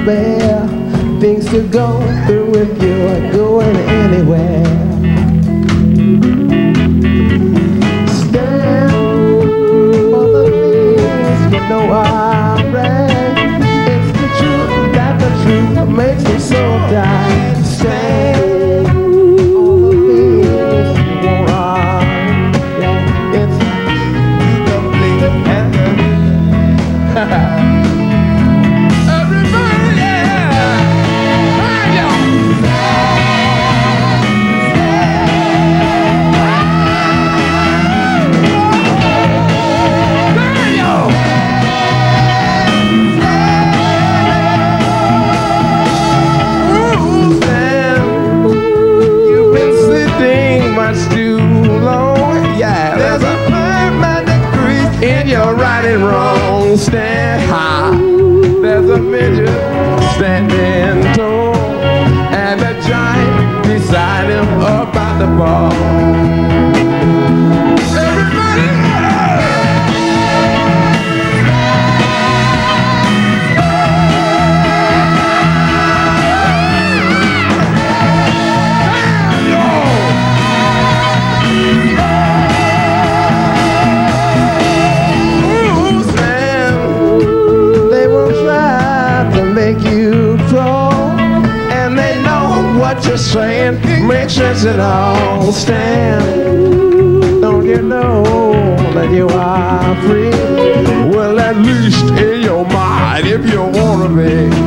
bear things to go through if you are going anywhere. Stand for the things you know are right. It's the truth, that the truth makes me so die. Stand on the things you want are. Yeah, it's complete and everybody, yeah. Hey, yo. You've been sitting much too long. Yeah, there's a permanent crease in your right and wrong. Stand high. There's a midget standing tall, and a giant beside him up at the bar. Everybody, they will try to make you crawl, and they know what you're saying makes sense at all. Stand, don't you know that you are free? Well, at least in your mind, if you wanna be.